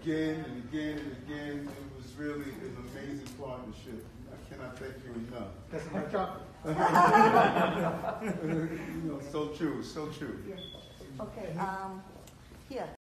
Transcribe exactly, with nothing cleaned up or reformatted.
again and again and again. It was really an amazing partnership. I cannot thank you enough. That's my chocolate. You know, so true, so true. Okay, um, here.